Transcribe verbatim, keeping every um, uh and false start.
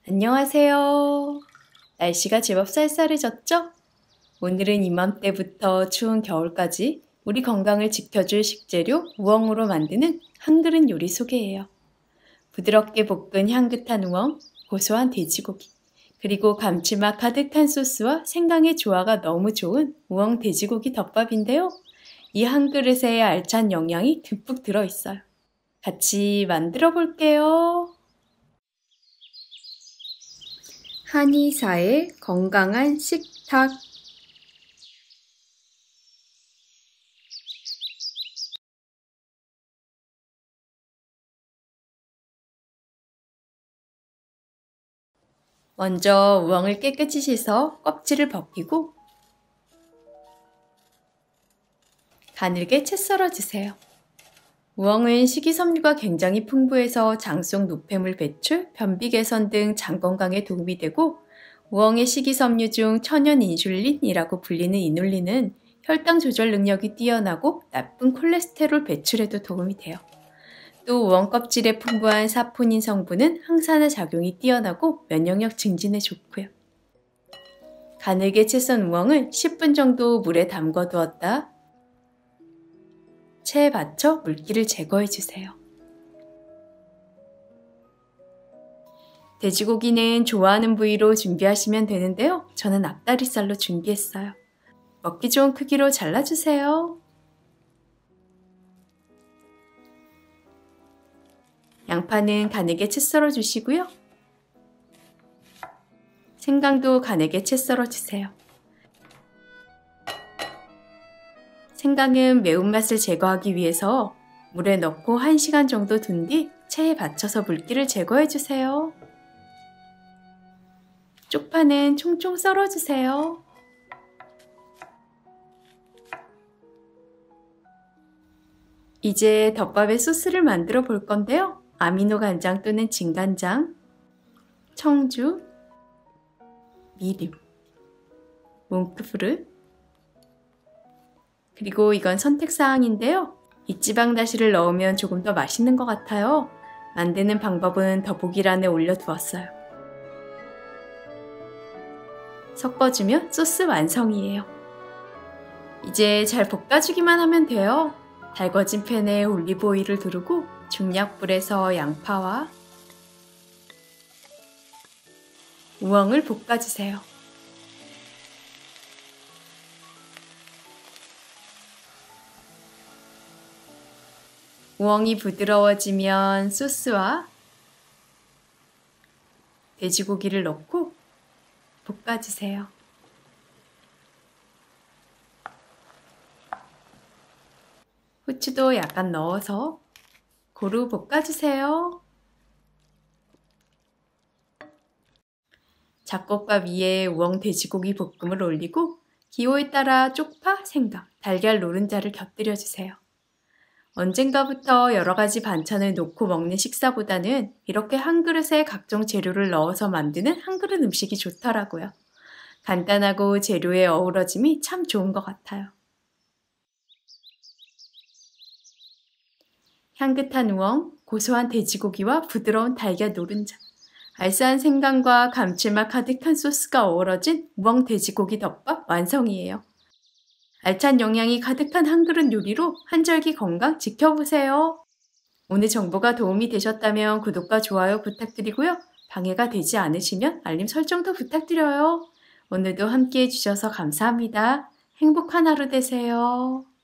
안녕하세요. 날씨가 제법 쌀쌀해졌죠? 오늘은 이맘때부터 추운 겨울까지 우리 건강을 지켜줄 식재료 우엉으로 만드는 한 그릇 요리 소개해요. 부드럽게 볶은 향긋한 우엉, 고소한 돼지고기, 그리고 감칠맛 가득한 소스와 생강의 조화가 너무 좋은 우엉 돼지고기 덮밥인데요. 이 한 그릇에 알찬 영양이 듬뿍 들어있어요. 같이 만들어 볼게요. 한의사의 건강한 식탁. 먼저 우엉을 깨끗이 씻어 껍질을 벗기고 가늘게 채 썰어주세요. 우엉은 식이섬유가 굉장히 풍부해서 장 속 노폐물 배출, 변비 개선 등 장 건강에 도움이 되고, 우엉의 식이섬유 중 천연 인슐린이라고 불리는 이눌린은 혈당 조절 능력이 뛰어나고 나쁜 콜레스테롤 배출에도 도움이 돼요. 또 우엉 껍질에 풍부한 사포닌 성분은 항산화 작용이 뛰어나고 면역력 증진에 좋고요. 가늘게 채 썬 우엉을 십 분 정도 물에 담궈 두었다 체에 받쳐 물기를 제거해주세요. 돼지고기는 좋아하는 부위로 준비하시면 되는데요. 저는 앞다리살로 준비했어요. 먹기 좋은 크기로 잘라주세요. 양파는 가늘게 채 썰어주시고요. 생강도 가늘게 채 썰어주세요. 생강은 매운맛을 제거하기 위해서 물에 넣고 한 시간 정도 둔 뒤 체에 받쳐서 물기를 제거해주세요. 쪽파는 총총 썰어주세요. 이제 덮밥의 소스를 만들어 볼 건데요. 아미노 간장 또는 진간장, 청주, 미림, 몽크푸르, 그리고 이건 선택사항인데요. 이지방다시를 넣으면 조금 더 맛있는 것 같아요. 만드는 방법은 더보기란에 올려두었어요. 섞어주면 소스 완성이에요. 이제 잘 볶아주기만 하면 돼요. 달궈진 팬에 올리브 오일을 두르고 중약불에서 양파와 우엉을 볶아주세요. 우엉이 부드러워지면 소스와 돼지고기를 넣고 볶아주세요. 후추도 약간 넣어서 고루 볶아주세요. 잡곡밥 위에 우엉 돼지고기 볶음을 올리고 기호에 따라 쪽파, 생강, 달걀 노른자를 곁들여주세요. 언젠가부터 여러 가지 반찬을 놓고 먹는 식사보다는 이렇게 한 그릇에 각종 재료를 넣어서 만드는 한 그릇 음식이 좋더라고요. 간단하고 재료의 어우러짐이 참 좋은 것 같아요. 향긋한 우엉, 고소한 돼지고기와 부드러운 달걀 노른자, 알싸한 생강과 감칠맛 가득한 소스가 어우러진 우엉 돼지고기 덮밥 완성이에요. 알찬 영양이 가득한 한 그릇 요리로 한절기 건강 지켜보세요. 오늘 정보가 도움이 되셨다면 구독과 좋아요 부탁드리고요. 방해가 되지 않으시면 알림 설정도 부탁드려요. 오늘도 함께해 주셔서 감사합니다. 행복한 하루 되세요.